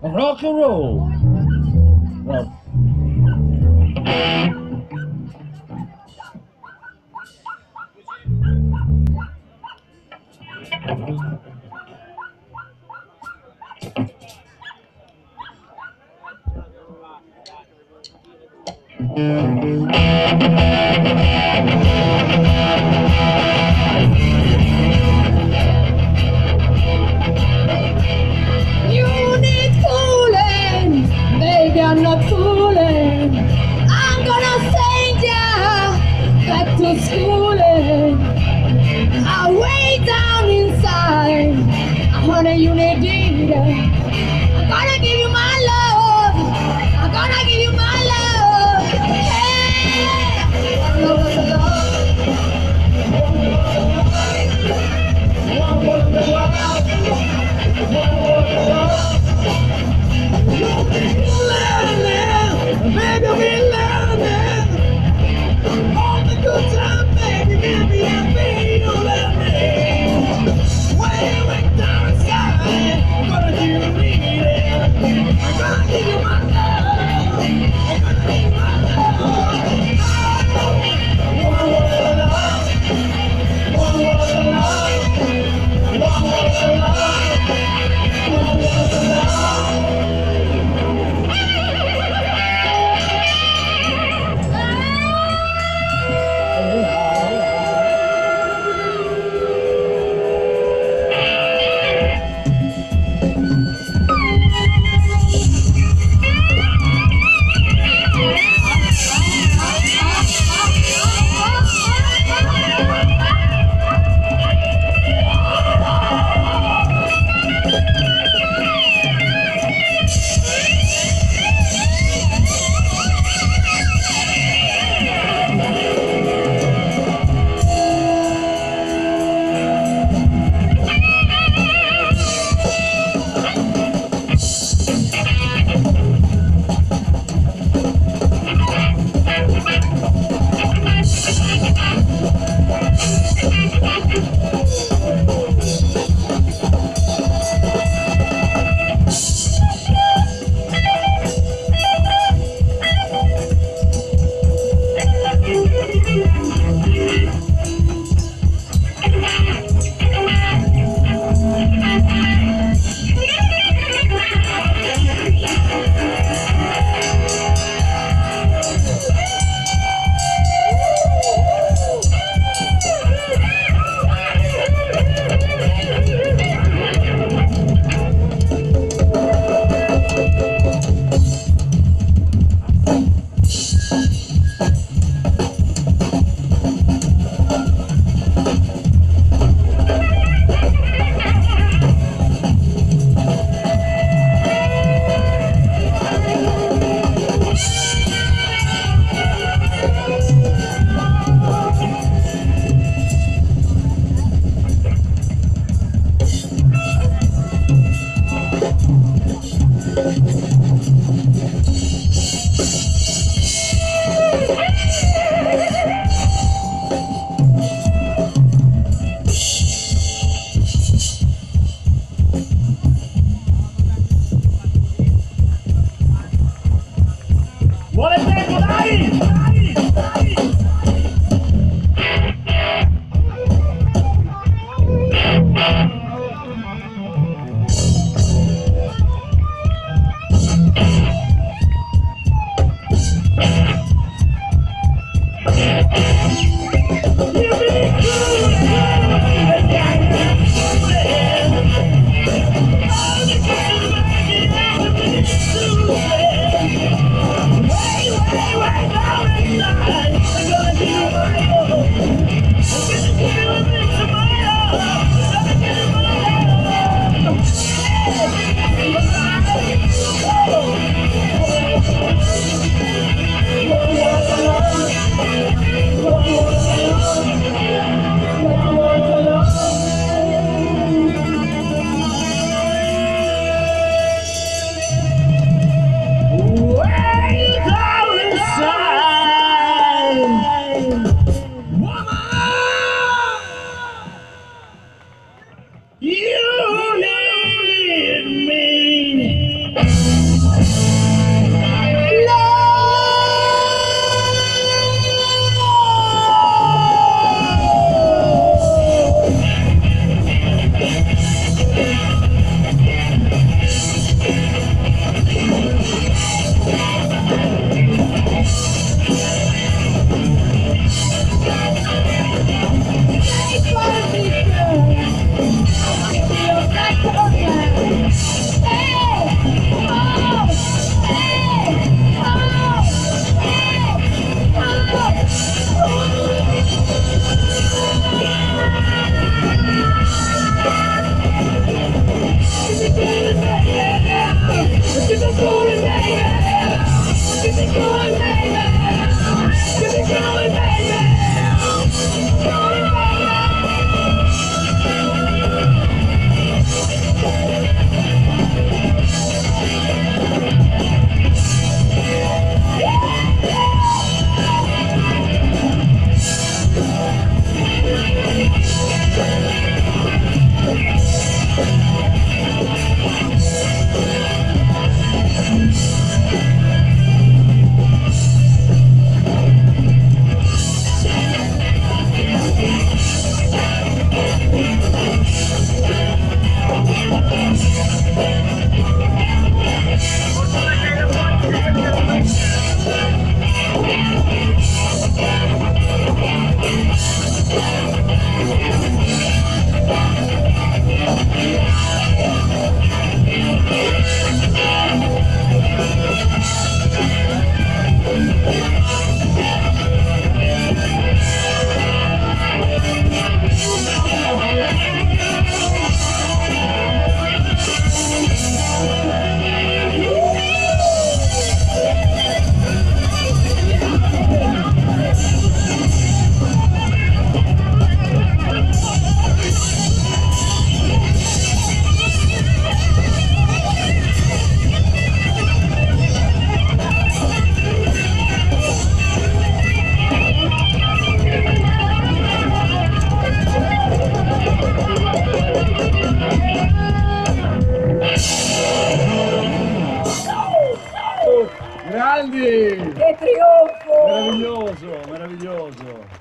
Rock and roll. Rock. You need fooling, baby, I'm not fooling. I'm gonna send ya back to schooling. I way down inside, honey, you need it. I'm gonna give you my love. I'm gonna give you my love. Hey, baby, we learning all the good time, baby, baby, and baby, you love me. Way down inside, I'm gonna give you it. I'm gonna give you my love. I'm gonna give you my love. One more love, one more love, one more love, one more love.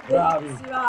Bravi. Bellissima.